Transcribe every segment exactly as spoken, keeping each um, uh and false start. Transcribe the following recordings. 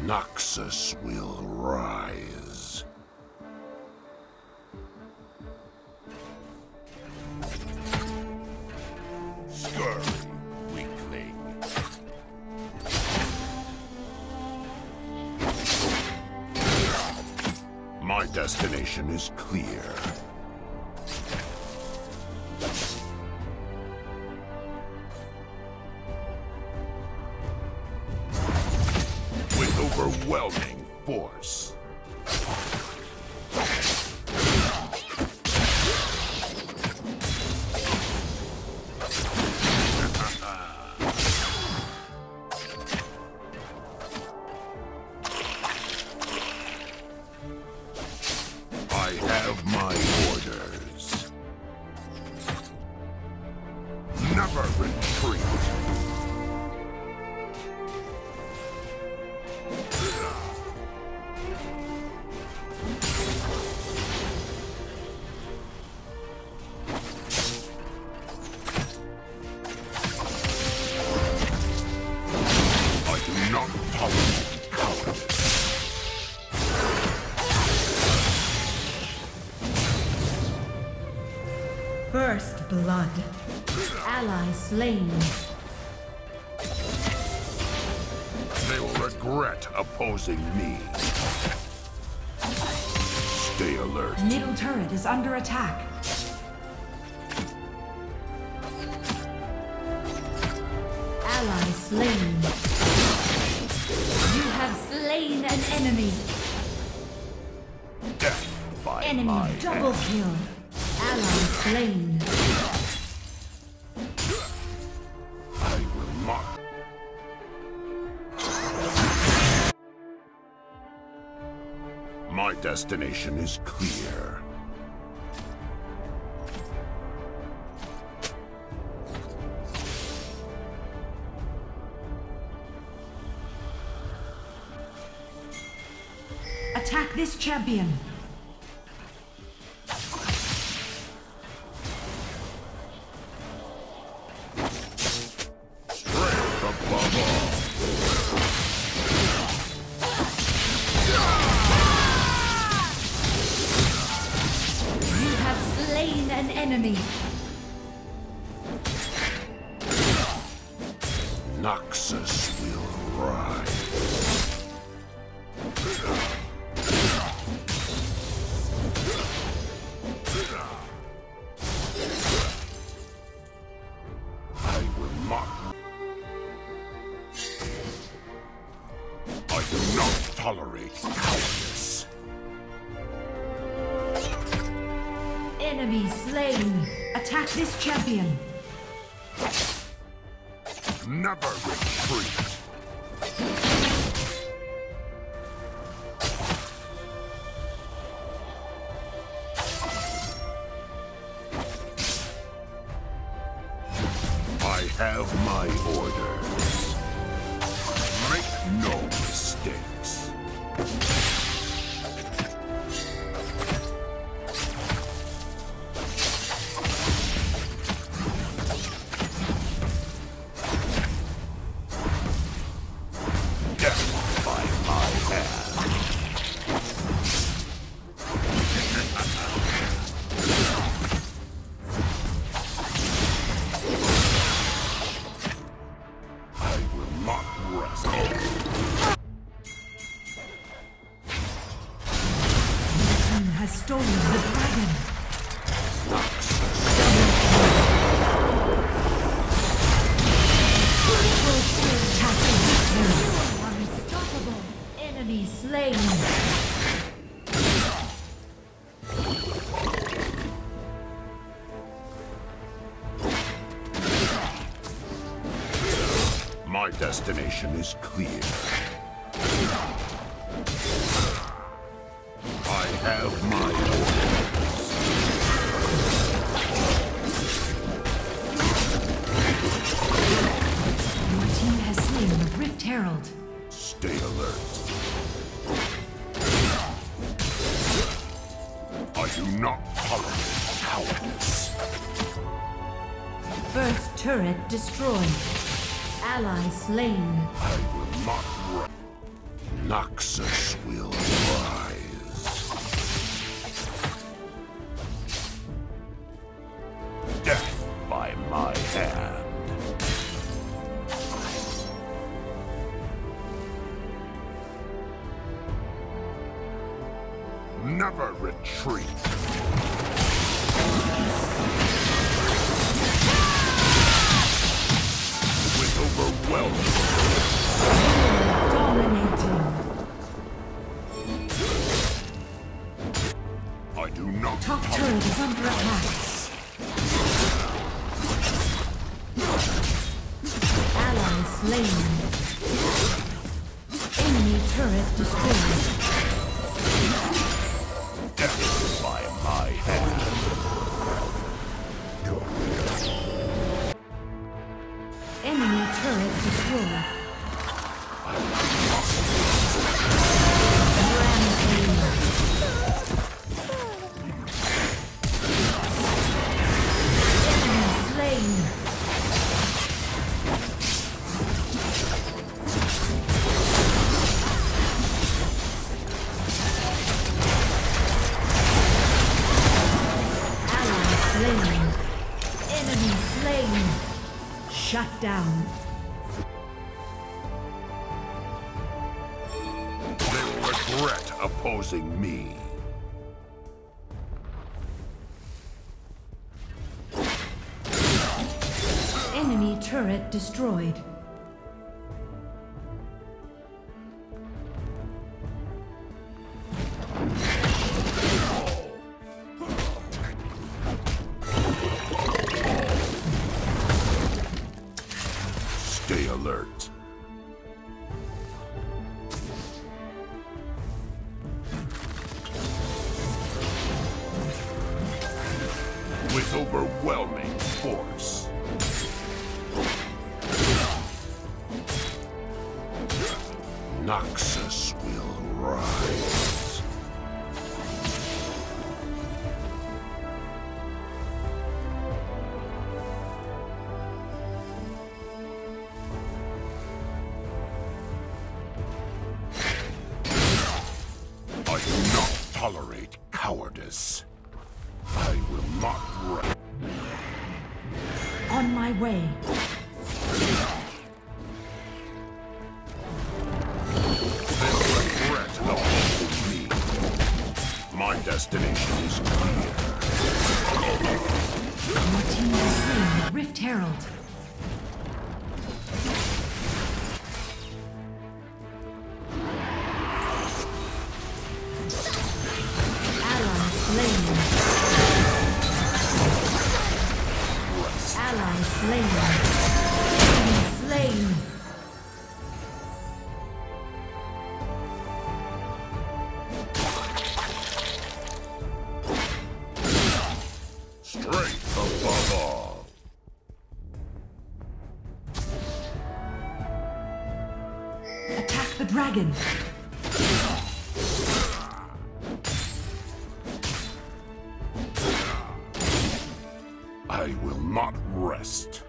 Noxus will rise. Scurry, weakling. My destination is clear. With overwhelming force. I have my orders. Never retreat. I do not tolerate cowardice. First blood. Ally slain. They will regret opposing me. Stay alert. Middle turret is under attack. Ally slain. You have slain an enemy. Death by Enemy my double hand. kill. Ally slain. I will not. My destination is clear. Attack this champion. Strength above all. You have slain an enemy. Noxus will rise. I will not. I do not tolerate cowardice. Enemy slain. Attack this champion. Never retreat. I have my orders. Make no mistakes. Death by my hand. I will not rest. Team has stolen the dragon. Attack the victor. Unstoppable. Enemy slain. My destination is clear. I have my orders. Your team has slain the Rift Herald. Stay alert. I do not tolerate cowardice. First turret destroyed. Ally slain. I will not run. Noxus will rise. Death by my hand. Never retreat. With overwhelming. Dominating. I do not. Top turret is under attack. Ally slain. Enemy turret destroyed. Death by my hand. Enemy turret destroyed. Rampage. Enemy slain. Slain. Enemy slain. Shut down. They will regret opposing me. Enemy turret destroyed. Stay alert. With overwhelming force. Noxus will rise. I do not tolerate cowardice. I will not run. On my way. They regret opposing me. My destination is clear. Your team has slain the Rift Herald. Ally slain. Ally slain. Enemy slain. Strength above all. Attack the dragon. I will not rest.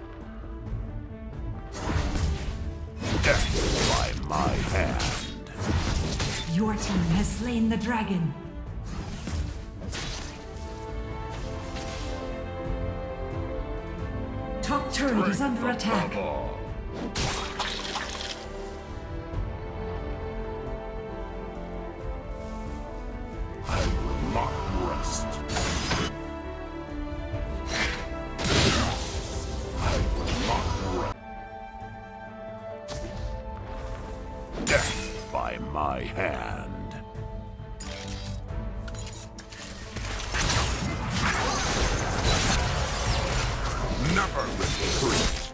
Death by my hand. Your team has slain the dragon. Top turret is under attack. Above all. I will not rest. I will not rest. Death by my hand. Never retreat.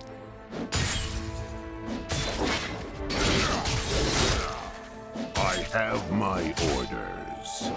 I have my orders.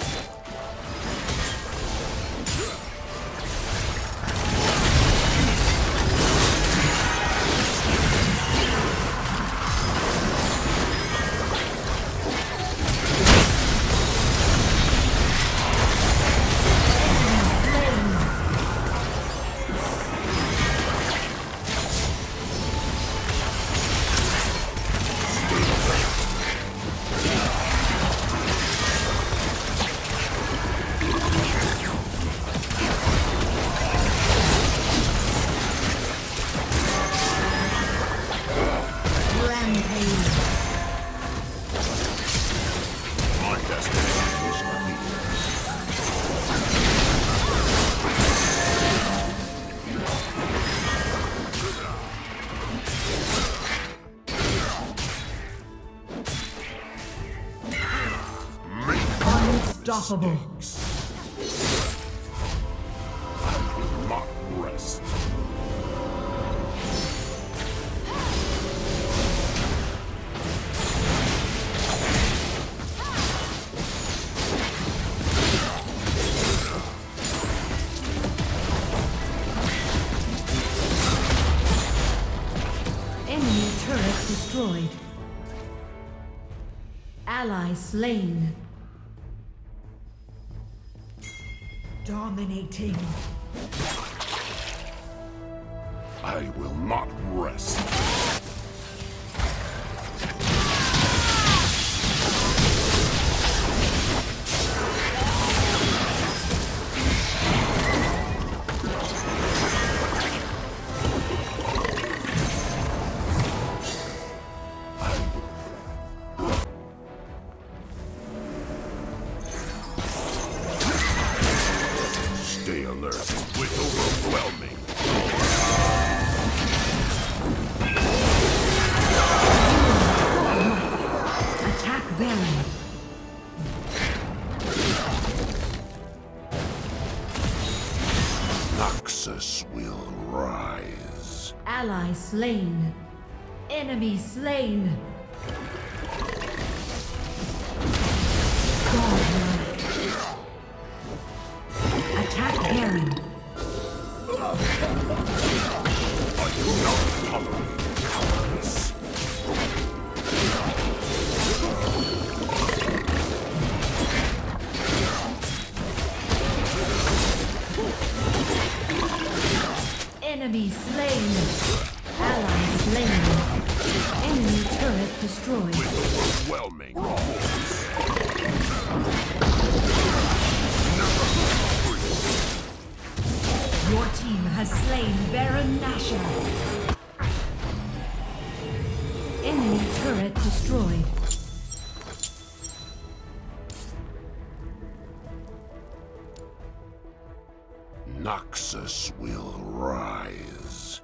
Rampage. My destiny is here. Unstoppable. I will not rest. Enemy turret destroyed. Ally slain. Dominating. I will not rest. Stay alert with overwhelming. Attack Baron. Noxus will rise. Ally slain. Enemy slain. Godlike. Attack Baron. I do not tolerate cowardice. Enemy slain. Ally slain. Enemy turret destroyed. With overwhelming force. Your team has slain Baron Nashor. Enemy turret destroyed. Noxus will rise.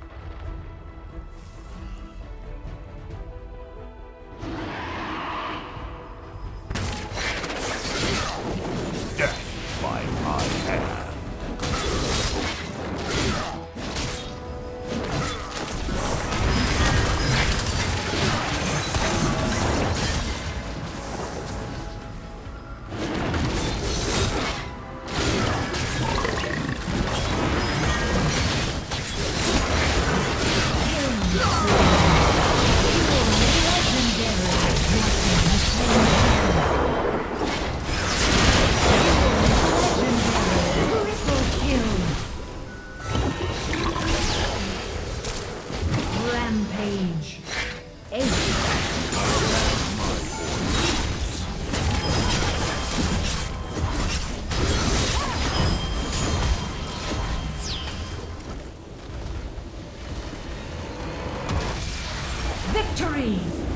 Death by my hand. Rampage. Ace. Victory!